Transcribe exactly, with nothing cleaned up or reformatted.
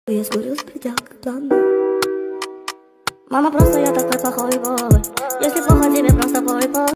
Я скурил с придя к плану. Мама, просто я такой плохой бой. Если плохо тебе, просто пой, пой.